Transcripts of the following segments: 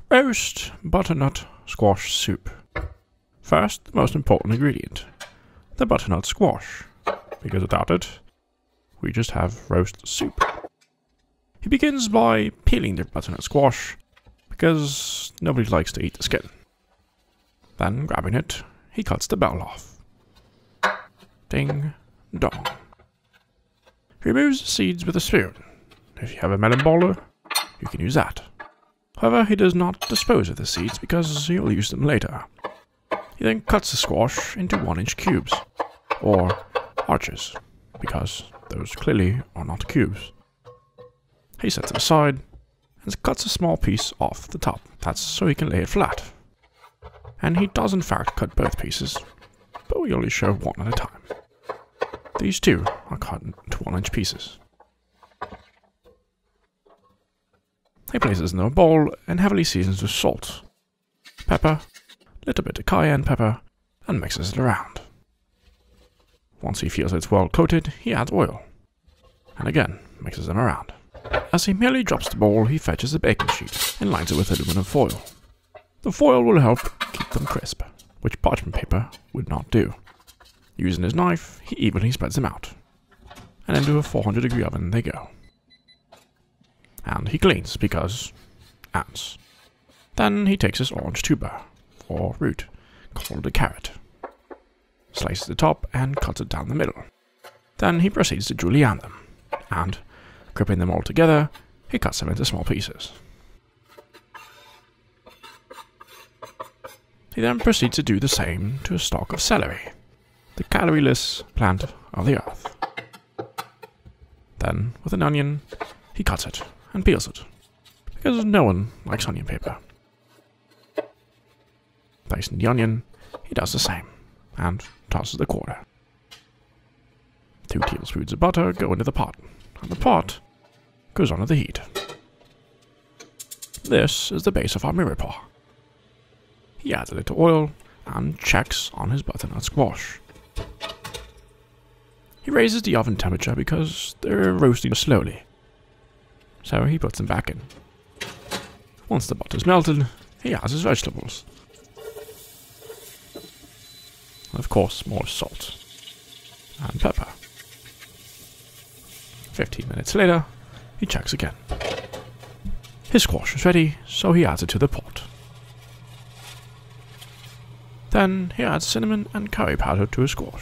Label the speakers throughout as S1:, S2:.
S1: Roast butternut squash soup. First, the most important ingredient, the butternut squash, because without it, we just have roast soup. He begins by peeling the butternut squash, because nobody likes to eat the skin. Then, grabbing it, he cuts the bell off. Ding dong. He removes the seeds with a spoon. If you have a melon bowler, you can use that. However, he does not dispose of the seeds because he'll use them later. He then cuts the squash into 1-inch cubes, or arches, because those clearly are not cubes. He sets it aside and cuts a small piece off the top. That's so he can lay it flat. And he does in fact cut both pieces, but we only show one at a time. These two are cut into 1-inch pieces. He places it in a bowl and heavily seasons with salt, pepper, little bit of cayenne pepper, and mixes it around. Once he feels it's well coated, he adds oil, and again mixes them around. As he merely drops the bowl, he fetches a baking sheet and lines it with aluminum foil. The foil will help keep them crisp, which parchment paper would not do. Using his knife, he evenly spreads them out, and into a 400-degree oven they go. And he cleans, because ants. Then he takes his orange tuber, or root, called a carrot, slices the top and cuts it down the middle. Then he proceeds to julienne them, and, gripping them all together, he cuts them into small pieces. He then proceeds to do the same to a stalk of celery, the calorie-less plant of the earth. Then, with an onion, he cuts it and peels it, because no one likes onion paper. Placing the onion, he does the same, and tosses the quarter. 2 tablespoons of butter go into the pot, and the pot goes onto the heat. This is the base of our mirepoix. He adds a little oil, and checks on his butternut squash. He raises the oven temperature because they're roasting slowly, so he puts them back in. Once the butter's melted, he adds his vegetables. And of course, more salt and pepper. 15 minutes later, he checks again. His squash is ready, so he adds it to the pot. Then he adds cinnamon and curry powder to his squash.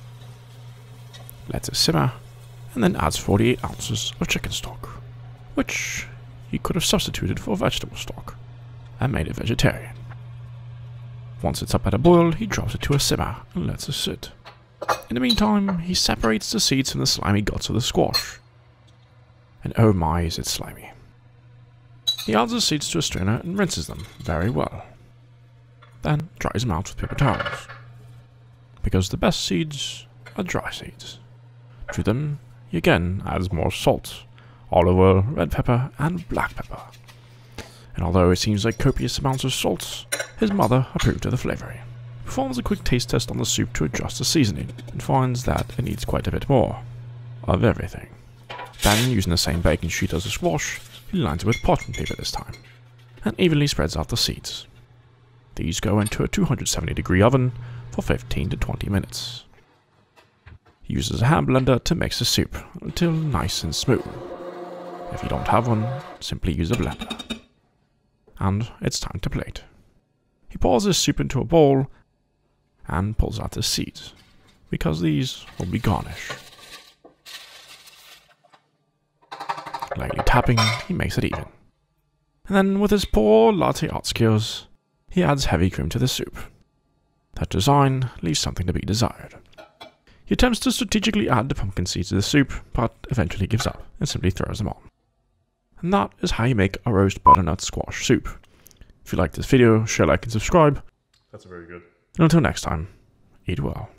S1: Lets it simmer, and then adds 48 ounces of chicken stock, which he could have substituted for vegetable stock, and made it vegetarian. Once it's up at a boil, he drops it to a simmer and lets it sit. In the meantime, he separates the seeds from the slimy guts of the squash. And oh my, is it slimy. He adds the seeds to a strainer and rinses them very well. Then dries them out with paper towels, because the best seeds are dry seeds. To them, he again adds more salt, olive oil, red pepper, and black pepper. And although it seems like copious amounts of salt, his mother approved of the flavouring. He performs a quick taste test on the soup to adjust the seasoning, and finds that it needs quite a bit more of everything. Then, using the same baking sheet as the squash, he lines it with parchment paper this time, and evenly spreads out the seeds. These go into a 270-degree oven for 15 to 20 minutes. He uses a hand blender to mix the soup until nice and smooth. If you don't have one, simply use a blender. And it's time to plate. He pours his soup into a bowl and pulls out the seeds, because these will be garnish. Lightly tapping, he makes it even. And then with his poor latte art skills, he adds heavy cream to the soup. That design leaves something to be desired. He attempts to strategically add the pumpkin seeds to the soup, but eventually gives up and simply throws them on. And that is how you make a roast butternut squash soup. If you like this video, share, like, and subscribe.
S2: That's very good.
S1: And until next time, eat well.